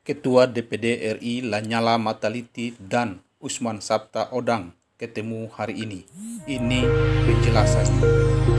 Ketua DPD RI Lanyala Mataliti dan Usman Sabta Odang ketemu hari ini. Ini penjelasannya.